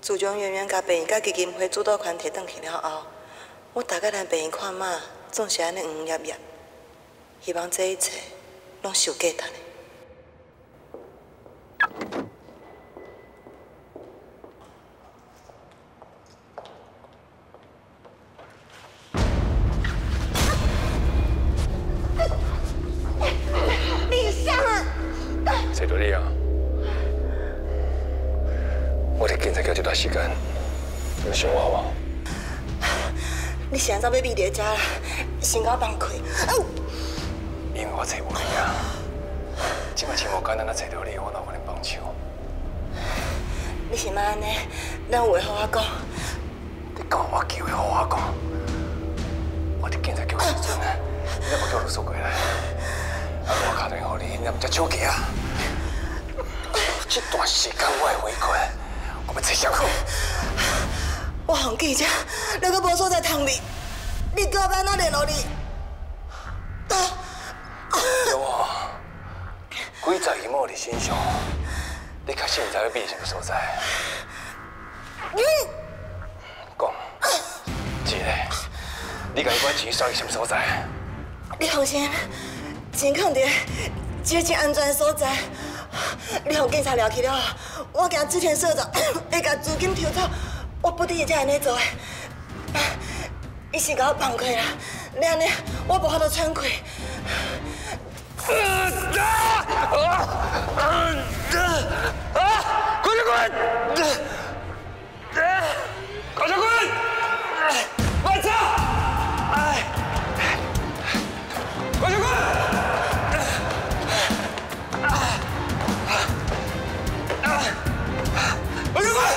自从圆圆甲病院甲基金会主导权摕转去了后，我大概来病院看妈，总是安尼黄叶叶。希望这一切拢是有价值的。 你啥？ 找到你啊！我伫警察局这段时间，有想我无？ 你现在要秘伫遮啦，先甲我放开。 因为我找无你啊，即摆真无简单，找到你，我哪可能放手？ 你是安尼？咱有话好我讲。 你讲我叫的好我讲，我伫警察局时阵，你怎无叫律师过来？啊，我打电话给你，你怎才手机啊？这段时间我的回馈，我要找谁去？ 我向记者，你阁无所在通你，你叫我安怎联络你？ 有啊，几十亿某伫身上，你确实唔知要秘什么所在？讲，一个，你甲伊管钱送去什么所在？ 你放心，钱放伫一个真安全的所在。你向警察抓去了后，我惊志田社长会甲资金抽走，我不得才安尼做的。伊是甲我放开啦，你安尼我无法度喘气。 快点滚！高小坤，慢走！高小坤！高小坤！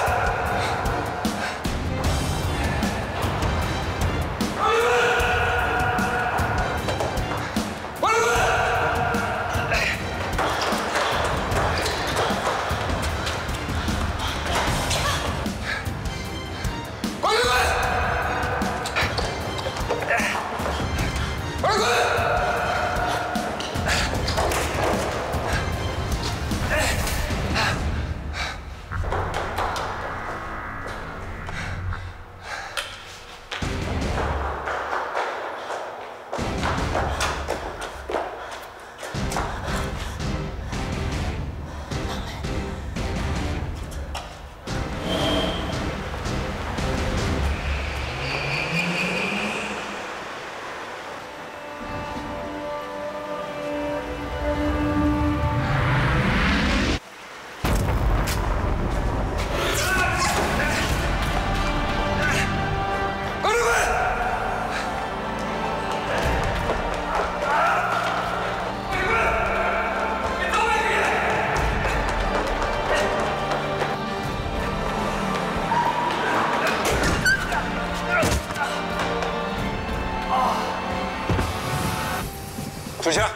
出枪！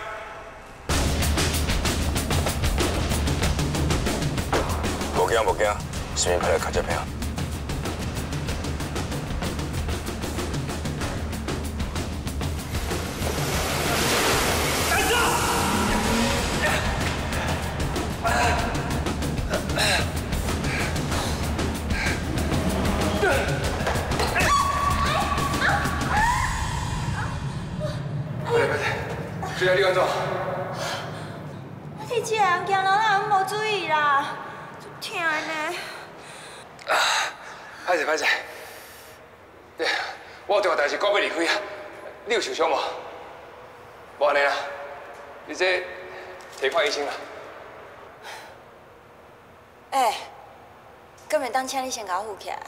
无惊无惊，顺便派来卡这片。现在你安怎？ 你这个人行路哪有无注意啦？痛呢！ 歹势歹势，我有重要代志赶要离开啊！你有受伤无？无安尼啦，你这提看医生啦。 敢袂当请你先甲我扶起来？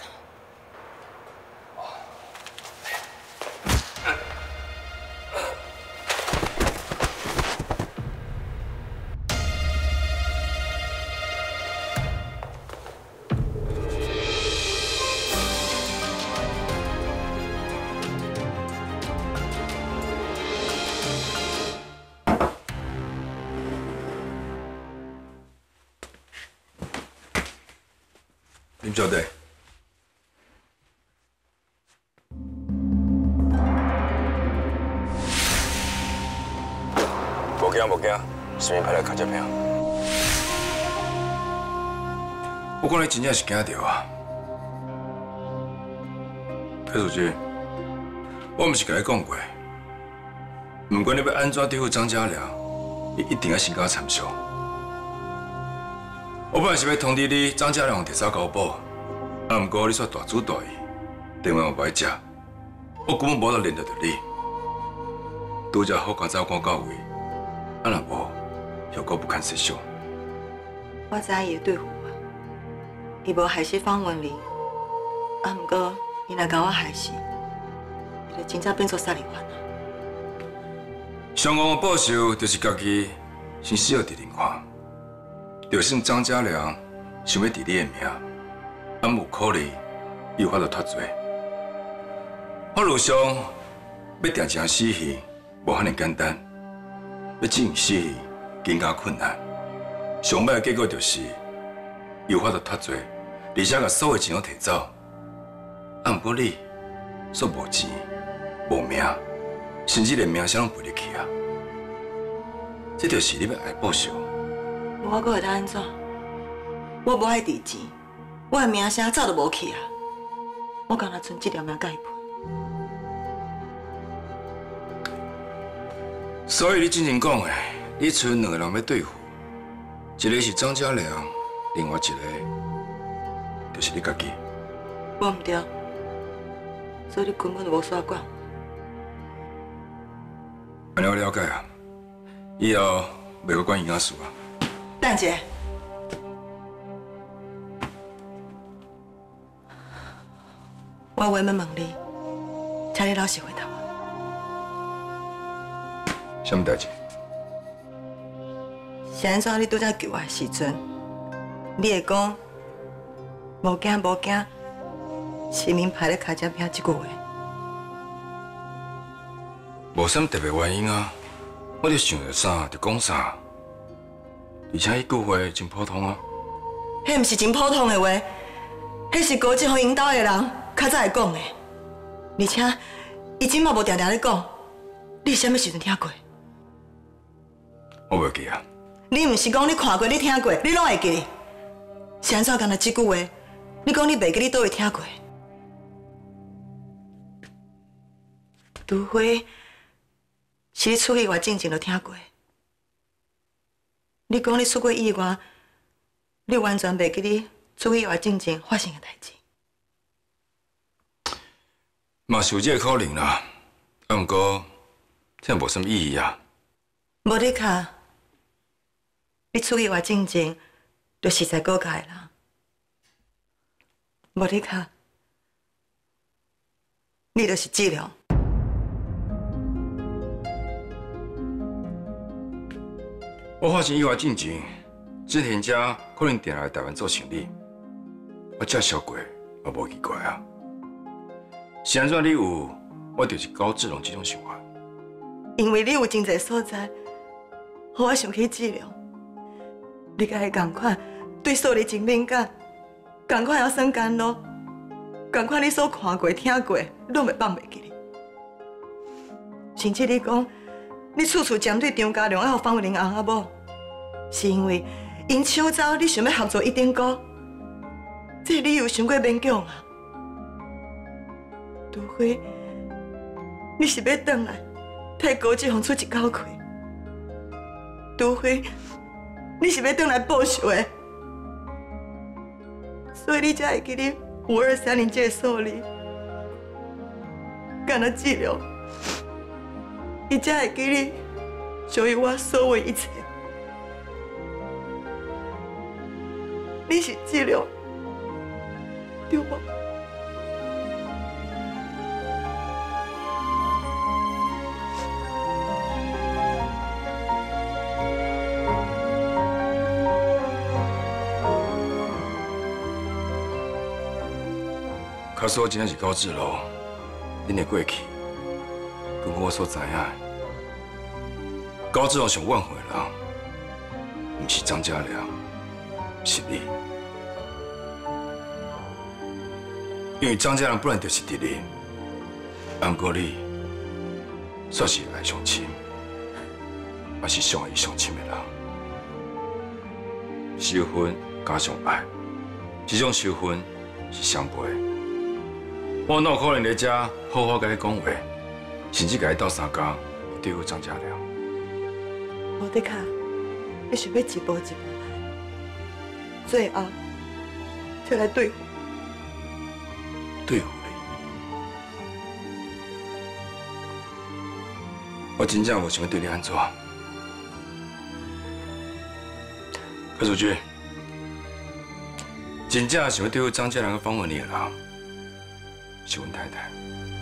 林小队， 无惊无惊，顺便派来卡这片。 我讲你真正是惊到啊！ 裴书记，我毋是甲你讲过，不管你要安怎对付张家良，你一定要先甲我参详。我本来是要通知你张家良摕走交保，不过你煞大主大意，电话嘛不爱接，我根本无得联络到你。拄则好赶早赶到位，若无，后果不堪设想。 我知伊会对付我，伊无害死方文玲，不过伊若甲我害死，伊就真正变做杀人犯啊！ 上王的报仇就是家己先死了敌人看，就算张家良想要治你的命，有可能有法度脱罪。法律上要定一项死刑，无遐尼简单，要执行死刑更加困难。上歹的结果就是有法度脱罪，而且把所有钱都摕走。不过你煞无钱、无命，甚至连名声拢赔入去啊！这就是你要挨报仇。 我阁会当安怎？我无爱治钱，我的名声早就无去啊！我干那剩这条命甲伊赔。 所以你真正讲的，你剩两个人要对付，一个是张家良，另外一个就是你家己。 我唔对，所以你根本无需要管我。 安尼我了解啊，以后袂阁管伊仔事啊。 等者，我话要问你，请你老实回答我。 什么代志？ 是安怎？你拄则救我的时阵，你会讲无惊无惊，市民排咧脚尖边这句话？ 无啥特别原因啊，我就想到啥就讲啥，而且迄句话真普通啊。 迄毋是真普通的话，迄是高志宏引导的人较早会讲的，而且伊即马无定定咧讲，你什么时阵听过？ 我袂记啊。 你毋是讲你看过、你听过，你拢会记？是安怎干那即句话？你讲你袂记，你倒会听过？除非是你出去外进前就听过。你讲你出过意外，你完全袂记你出去外进前发生的代志。 嘛是有这个可能啦，不过这无什么意义啊。 无你卡，你出去外进前就实在顾家的人。无你卡，你就是志良。 我发现意外进前，志田家可能定来台湾做生意，我接受过，也无奇怪啊。是安怎你有，我就是高志龙这种想法。 因为你有真侪所在，互我想起志良。你甲伊同款，对数字真敏感，同款还算干咯，同款你所看过、听过，拢袂放袂记哩。甚至你讲，你处处针对张家良，还有方伟玲翁仔某，是因为因抢走，你想要合作一点股，这理由伤过勉强啊。除非你是要转来替高志宏出一口气，除非你是要转来报仇的，所以你才会记你5230这个数字，干那志良，伊才会记你属于我所有一切。你是志良，对无？ 假使我真正是高志龙，恁的过去，根据我所知影的，高志龙上挽回的人，不是张家良，是你。因为张家良本来就是敌人，不过你算是爱上亲，也是上爱上亲的人。仇恨加上爱，这种仇恨是相悖的。 我哪有可能在遮好好甲你讲话，甚至甲你斗相共对付张家良？ 无得卡，你想要一步一步来，最后就来对付。 对付你？我真正无想要对你安怎。柯淑君，真正想要对付张家良和方文丽的人，是阮太太。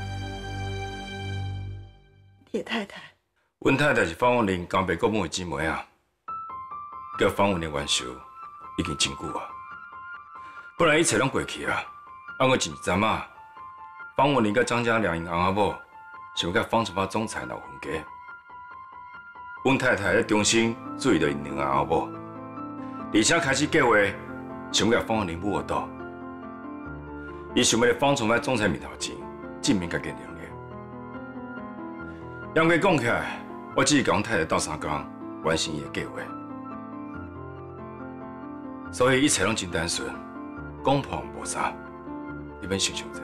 你的太太？ 阮太太是方文丽刚爸国母的姊妹啊，甲方文丽元首已经真久啊。本来一切拢过去啊，按我前一阵啊，方文丽甲张家良因翁仔某想要甲方崇发总裁闹分家，阮太太咧重新注意到因两个翁仔某，而且开始计划想要甲方文丽母倒，伊想要咧方崇发总裁面头前正面甲见谅的。严格讲起来，我只是甲阮太太斗相共，完成伊的计划，所以一切拢真单纯。讲破无啥，你免想这。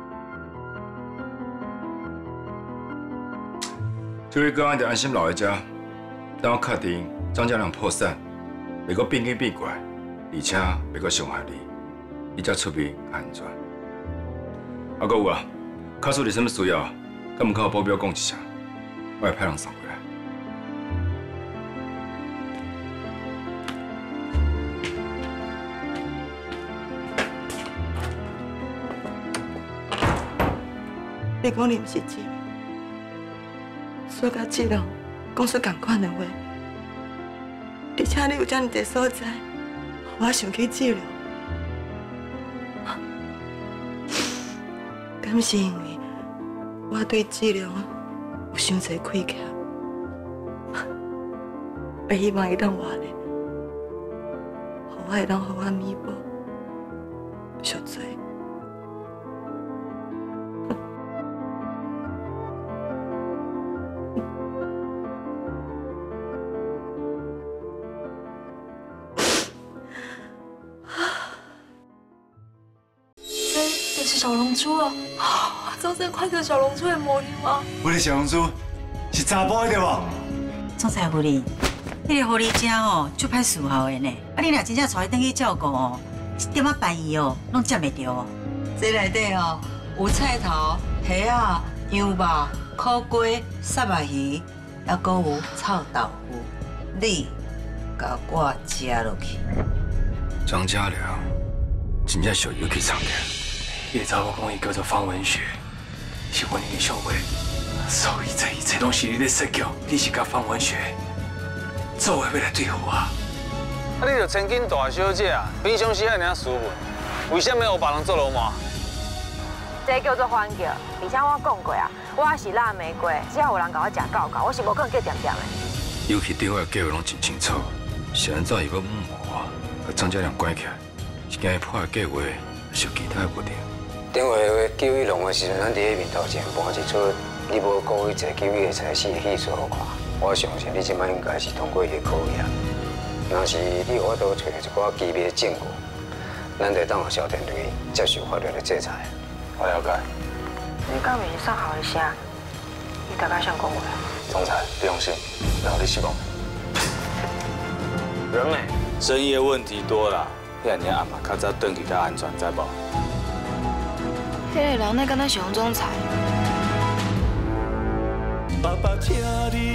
这位个案就安心留在遮，等我确定张家良破产，袂阁变鬼变怪，而且袂阁伤害你，你才出面安全。还阁有啊，假使有啥物需要，甲门口保镖讲一声，我会派人送过来。 你讲你毋是姊妹，所甲姊人讲出同款的话，而且你有遮尔个所在，我想起姊人，敢是因为我对姊人有伤侪亏欠，我希望伊当活咧，互我会当互我弥补赎罪。 这是小龙珠哦！总裁看到小龙珠的魔力吗？ 我的小龙珠是查甫的对无？ 总裁夫人，你个狐狸精哦，就歹伺候的呢。啊，你若真正带伊转去照顾哦，一点仔便宜哦，拢接袂到哦。 这内底哦，有菜头、虾啊、羊肉、苦瓜、沙白鱼，还阁有臭豆腐。你甲我食落去。 张家良真正属于去参加。伊个查某讲伊叫做方文学，是阮英雄话，所以这一切拢是你咧设计，你是甲方文学做伙要来对付我。 啊，你着千金大小姐啊，平常时遐尔斯文，为什么有别人做流氓？ 这叫做反叫，而且我讲过啊，我是腊玫瑰，只要有人甲我食够够，我是无可能叫点点的。 尤其对我的计划拢真清楚，是安怎伊要抹我，把张家良关起来，是惊伊破坏计划，是有其他的目的。 电话叫伊弄的时阵，咱伫迄面头前搬一出你无故意坐救伊的财死的戏数互看。我相信你即摆应该是通过伊的考验。若是你有法度找到一寡机密的证据，咱就当互小团队接受法律的制裁。我了解。 你敢面上好一下，你大概想讲话。 总裁，你放心，让你失望。 人美，深夜问题多啦，你安尼暗嘛较早转去较安全，知无？ 迄个人那敢若是王总裁。 爸爸，请你